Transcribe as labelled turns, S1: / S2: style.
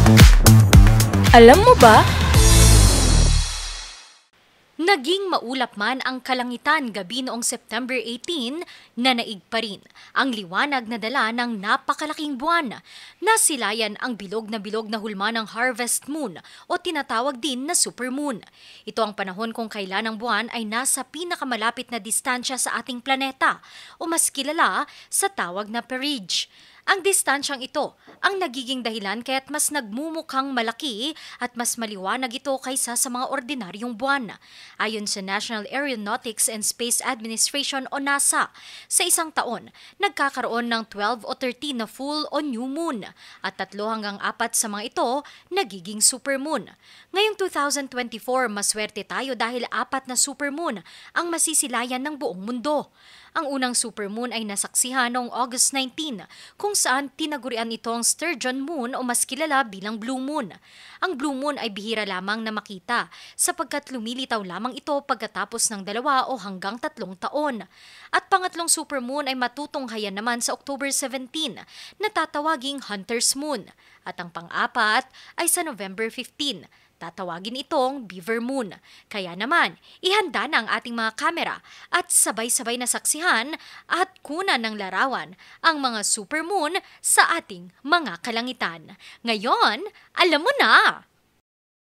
S1: Alam mo ba?
S2: Naging maulap man ang kalangitan gabi noong September 18, nanaig pa rin ang liwanag na dala ng napakalaking buwan. Nasilayan ang bilog na hulma ng harvest moon o tinatawag din na supermoon. Ito ang panahon kung kailan ang buwan ay nasa pinakamalapit na distansya sa ating planeta o mas kilala sa tawag na perigee. Ang distansyang ito ang nagiging dahilan kaya't mas nagmumukhang malaki at mas maliwanag ito kaysa sa mga ordinaryong buwan. Ayon sa National Aeronautics and Space Administration o NASA, sa isang taon, nagkakaroon ng 12 o 13 na full o new moon at 3 hanggang 4 sa mga ito nagiging supermoon. Ngayong 2024, maswerte tayo dahil 4 na supermoon ang masisilayan ng buong mundo. Ang unang supermoon ay nasaksihan noong August 19 kung saan tinagurian ito ang Sturgeon Moon o mas kilala bilang Blue Moon. Ang Blue Moon ay bihira lamang na makita sapagkat lumilitaw lamang ito pagkatapos ng 2 o hanggang 3 taon. At pangatlong supermoon ay matutunghayan naman sa October 17 na tatawaging Hunter's Moon. At ang pang-apat ay sa November 15. Tatawagin itong Beaver Moon. Kaya naman, ihanda na ang ating mga kamera at sabay-sabay na saksihan at kunan ng larawan ang mga supermoon sa ating mga kalangitan. Ngayon, alam mo na!